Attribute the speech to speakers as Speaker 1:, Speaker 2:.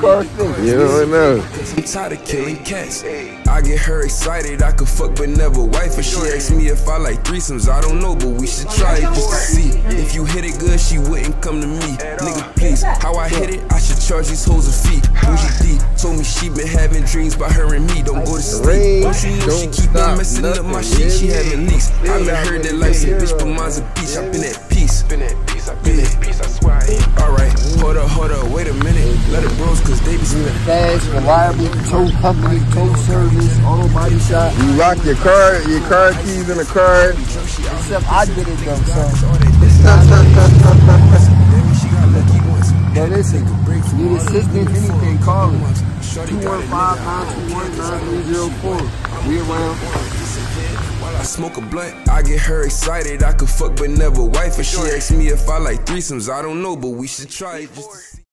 Speaker 1: car thing.
Speaker 2: You don't know.
Speaker 3: I'm tired of killing cats. I get her excited, I could fuck but never wife her. She asks me if I like threesomes, I don't know, but we should try it just to see. If you hit it good, she wouldn't come to me. Nigga, please, how I hit it, I should charge these hoes a fee. Bougie D told me she been having dreams about her and me. Don't go to sleep. Don't you know she keep on messing up my shit? She having leaks. I been heard that life's a bitch, but mine's a beach. I been at peace. I swear I ain't. Alright, hold up, wait a minute. Let it bros, cause they be spinning.
Speaker 1: Fast, reliable, tow company, tow service, auto body shop.
Speaker 2: You lock your car keys in the car.
Speaker 1: Except I did it though, son. But listen, need assistance, anything, call us. 215-921-9304. We around.
Speaker 3: While I smoke a blunt, I get her excited. I could fuck but never wife her. She asks me if I like threesomes, I don't know, but we should try it just to see.